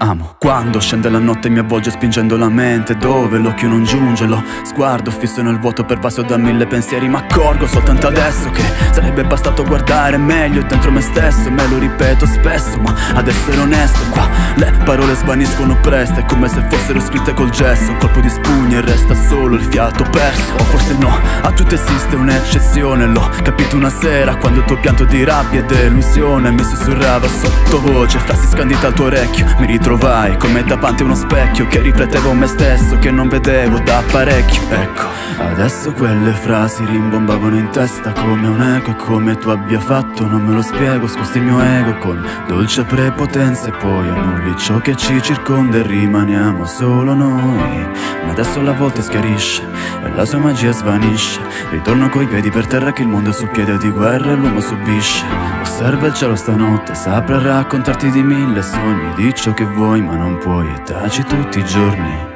amo quando scende la notte e mi avvolge spingendo la mente dove l'occhio non giunge, lo sguardo fisso nel vuoto pervaso da mille pensieri. Ma accorgo soltanto adesso che sarebbe bastato guardare meglio dentro me stesso. Me lo ripeto spesso, ma ad essere onesto qua le parole svaniscono presto, è come se fossero scritte col gesso. Un colpo di spugna e resta solo il fiato perso. O forse no, a tutto esiste un'eccezione. L'ho capito una sera quando il tuo pianto di rabbia e delusione mi sussurrava sottovoce frasi scandite al tuo orecchio. Mi ritrovai come davanti a uno specchio che riflettevo me stesso, che non vedevo da parecchio. Ecco, adesso quelle frasi rimbombavano in testa come un eco. E come tu abbia fatto non me lo spiego, sposti il mio ego con dolce prepotenza e poi annulli ciò che ci circonda e rimaniamo solo noi. Ma adesso la volta schiarisce e la sua magia svanisce. Ritorno coi piedi per terra che il mondo è su piede di guerra e l'uomo subisce. Osserva il cielo stanotte, saprà raccontarti di mille sogni. Di ciò che vuoi ma non puoi e taci tutti i giorni.